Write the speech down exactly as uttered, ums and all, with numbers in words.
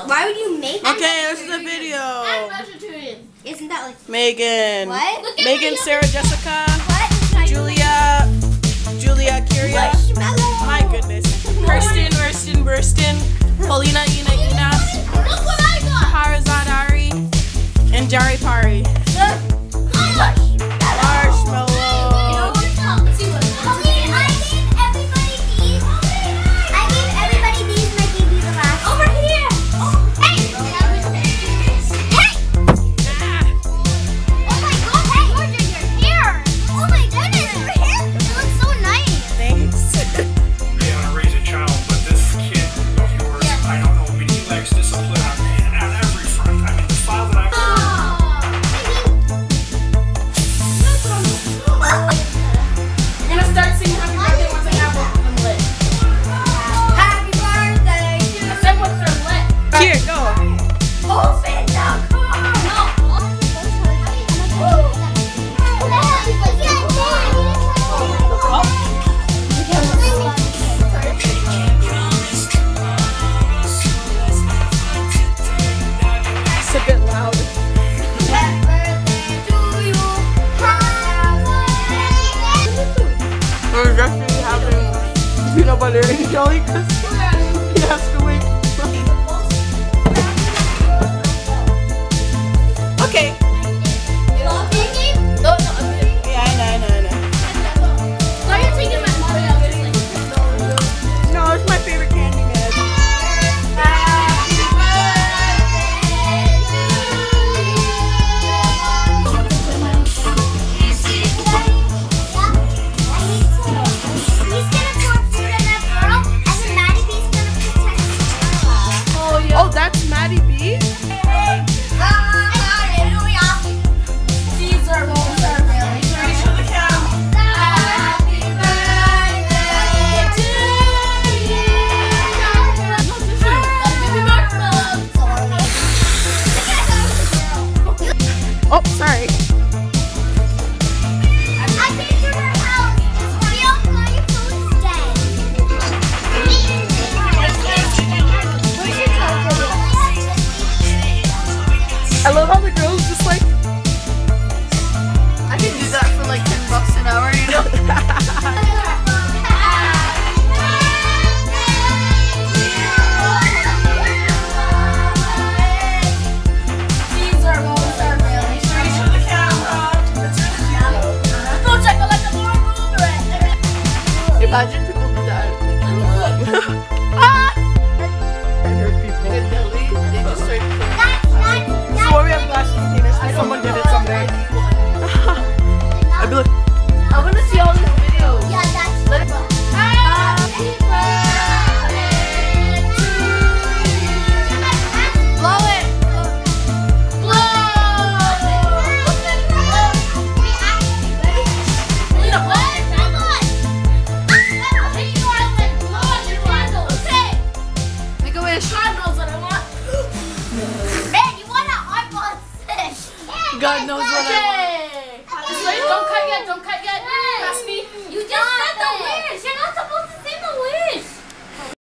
Why would you make that? Okay, this is the video. I'm vegetarian. Isn't that like Megan. What? Look at Megan, my Sarah, Jessica. What? Julia. Julia, Kyria. Marshmallow. My goodness. Kirsten, Kirsten, Burstin. Paulina, Ina, Ina. Look what I got. Parazadari. And Jari Pari. Marshmallow. Pauline, I gave everybody these. I gave everybody these and I gave you the last. Over here. Oh, hey. Hey. Oh my God. Hey. Georgia, you're here. Oh my goodness, your hair. It looks so nice. Thanks. Hey, I want to raise a child, but this kid of yours, Yeah. I don't know, but he lacks discipline on, on every front. I mean, the file that I... We're gonna start singing happy birthday once I have them lit. Happy birthday to I said once they're lit. Here, go. Open the car. It's a bit loud. Happy birthday to you. We're definitely having peanut butter and jelly because he has to wait. Okay. Yeah, I know, I know, I know. No, it's my favorite candy, man. Oh, that's Maddie B? Oh, sorry. I love how the girls just like. I could do that for like ten bucks an hour, you know? Imagine people do that. I hurt people. In Delhi, they just start So when we have glasses, Tina, if someone did it someday. I'd be like, I want to see all these videos. Yeah, that's Let it go. Happy birthday to you. Blow it. Make a wish. God knows what I want. Just wait, don't cut yet, don't cut